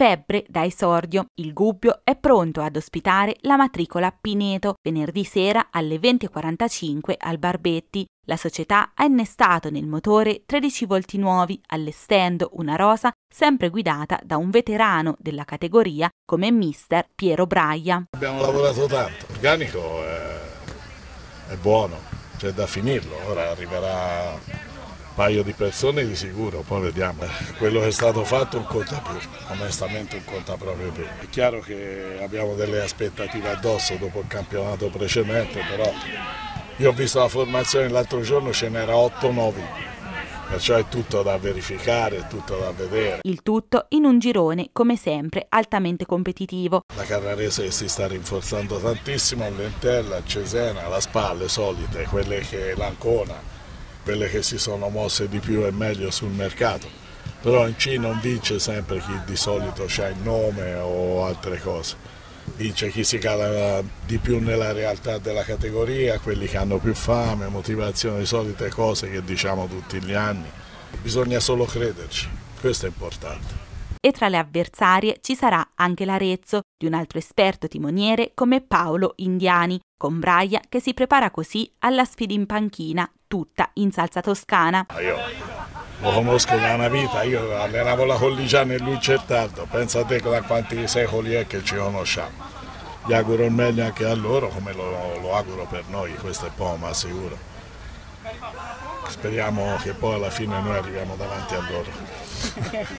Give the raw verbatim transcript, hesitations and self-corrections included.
Febbre da esordio. Il Gubbio è pronto ad ospitare la matricola Pineto venerdì sera alle venti e quarantacinque al Barbetti. La società ha innestato nel motore tredici volti nuovi, allestendo una rosa sempre guidata da un veterano della categoria come mister Piero Braia. Abbiamo lavorato tanto, l'organico è, è buono, c'è da finirlo, ora arriverà un paio di persone di sicuro, poi vediamo. Quello che è stato fatto non conta più, onestamente non conta proprio più. È chiaro che abbiamo delle aspettative addosso dopo il campionato precedente, però io ho visto la formazione l'altro giorno, ce n'era otto nove, perciò è tutto da verificare, è tutto da vedere. Il tutto in un girone, come sempre, altamente competitivo. La Carrarese si sta rinforzando tantissimo, Lentella, Cesena, la Spalle solite, quelle che l'Ancona, quelle che si sono mosse di più e meglio sul mercato. Però in C non vince sempre chi di solito ha il nome o altre cose. Vince chi si cala di più nella realtà della categoria, quelli che hanno più fame, motivazione, solite cose che diciamo tutti gli anni. Bisogna solo crederci, questo è importante. E tra le avversarie ci sarà anche l'Arezzo di un altro esperto timoniere come Paolo Indiani, con Braia che si prepara così alla sfida in panchina, tutta in salsa toscana. Io lo conosco da una vita, io allenavo la Colligiana e lui Certardo, pensa a te da quanti secoli è che ci conosciamo. Gli auguro il meglio anche a loro, come lo, lo auguro per noi, questo è poco ma sicuro. Speriamo che poi alla fine noi arriviamo davanti a loro.